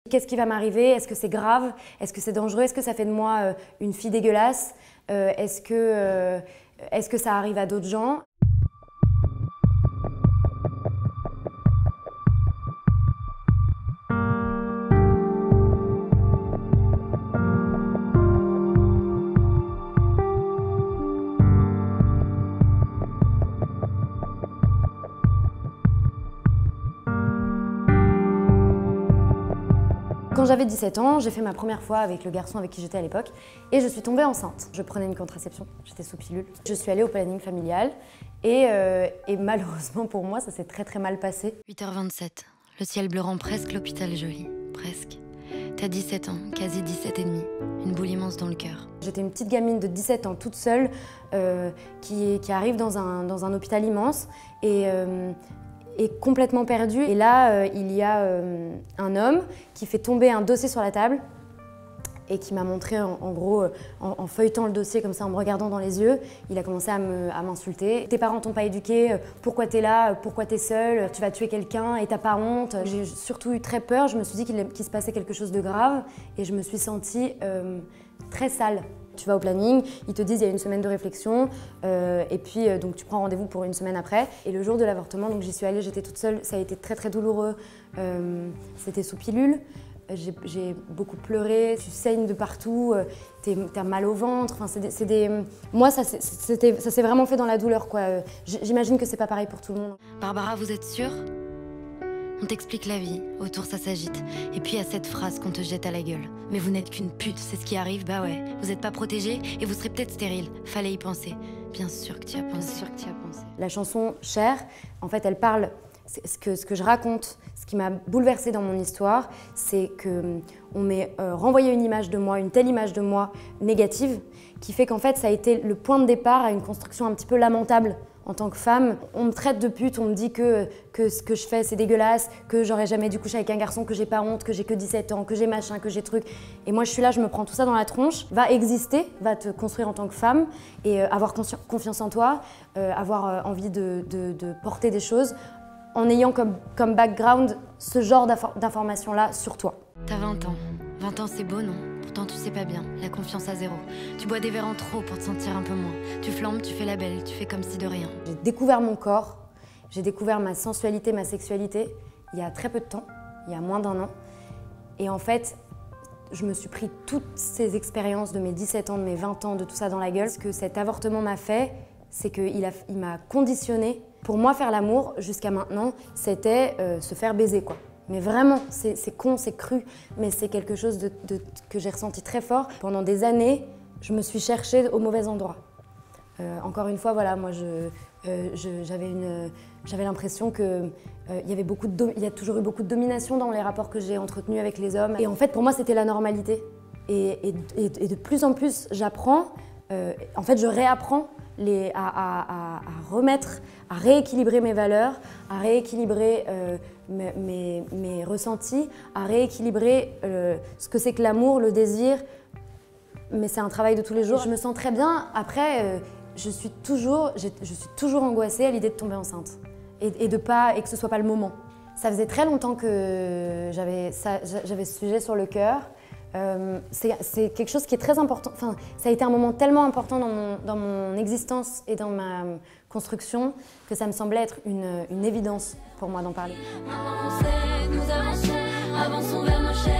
Qu'est-ce qui va m'arriver? Est-ce que c'est grave? Est-ce que c'est dangereux? Est-ce que ça fait de moi une fille dégueulasse? Est-ce que ça arrive à d'autres gens? Quand j'avais 17 ans, j'ai fait ma première fois avec le garçon avec qui j'étais à l'époque et je suis tombée enceinte. Je prenais une contraception, j'étais sous pilule. Je suis allée au planning familial et malheureusement pour moi, ça s'est très mal passé. 8h27, le ciel bleu rend presque l'hôpital joli, presque. T'as 17 ans, quasi 17 et demi, une boule immense dans le cœur. J'étais une petite gamine de 17 ans toute seule qui arrive dans un hôpital immense et complètement perdue. Et là, il y a un homme qui fait tomber un dossier sur la table et qui m'a montré, en gros, en feuilletant le dossier comme ça, en me regardant dans les yeux, il a commencé à m'insulter. Tes parents t'ont pas éduqué, pourquoi t'es là, pourquoi t'es seule, tu vas tuer quelqu'un et t'as pas honte. J'ai surtout eu très peur, je me suis dit qu'il se passait quelque chose de grave et je me suis sentie très sale. Tu vas au planning, ils te disent il y a une semaine de réflexion et puis donc tu prends rendez-vous pour une semaine après. Et le jour de l'avortement, donc j'y suis allée, j'étais toute seule, ça a été très douloureux. C'était sous pilule, j'ai beaucoup pleuré, tu saignes de partout, t'as mal au ventre. Enfin, moi, ça s'est vraiment fait dans la douleur, quoi. J'imagine que c'est pas pareil pour tout le monde. Barbara, vous êtes sûre? On t'explique la vie, autour ça s'agite. Et puis il y a cette phrase qu'on te jette à la gueule. Mais vous n'êtes qu'une pute, c'est ce qui arrive, bah ouais. Vous n'êtes pas protégée et vous serez peut-être stérile. Fallait y penser. Bien sûr que tu y as pensé. La chanson Cher, en fait, elle parle, ce que je raconte, ce qui m'a bouleversée dans mon histoire, c'est qu'on m'ait renvoyé une image de moi, une telle image de moi négative, qui fait qu'en fait, ça a été le point de départ à une construction un petit peu lamentable. En tant que femme, on me traite de pute, on me dit que ce que je fais c'est dégueulasse, que j'aurais jamais dû coucher avec un garçon, que j'ai pas honte, que j'ai que 17 ans, que j'ai machin, que j'ai truc. Et moi je suis là, je me prends tout ça dans la tronche. Va exister, va te construire en tant que femme et avoir confiance en toi, avoir envie de porter des choses en ayant comme background ce genre d'informations-là sur toi. T'as 20 ans. 20 ans c'est beau, non? Pourtant tu sais pas bien, la confiance à zéro. Tu bois des verres en trop pour te sentir un peu moins. Tu flambes, tu fais la belle, tu fais comme si de rien. J'ai découvert mon corps, j'ai découvert ma sensualité, ma sexualité il y a très peu de temps, il y a moins d'1 an. Et en fait, je me suis pris toutes ces expériences de mes 17 ans, de mes 20 ans, de tout ça dans la gueule. Ce que cet avortement m'a fait, c'est qu'il m'a conditionnée. Pour moi, faire l'amour, jusqu'à maintenant, c'était se faire baiser, quoi. Mais vraiment, c'est con, c'est cru, mais c'est quelque chose que j'ai ressenti très fort. Pendant des années, je me suis cherchée au mauvais endroit. Encore une fois, voilà, moi, j'avais l'impression qu'il y a toujours eu beaucoup de domination dans les rapports que j'ai entretenus avec les hommes. Et en fait, pour moi, c'était la normalité. Et de plus en plus, j'apprends, en fait, je réapprends à remettre, à rééquilibrer mes valeurs, à rééquilibrer mes ressentis, à rééquilibrer ce que c'est que l'amour, le désir. Mais c'est un travail de tous les jours. Je me sens très bien. Après, je suis toujours angoissée à l'idée de tomber enceinte et que ce soit pas le moment. Ça faisait très longtemps que j'avais ce sujet sur le cœur. C'est quelque chose qui est très important. Enfin, ça a été un moment tellement important dans mon existence et dans ma construction que ça me semblait être une évidence pour moi d'en parler. Nous avançons vers nos chairs.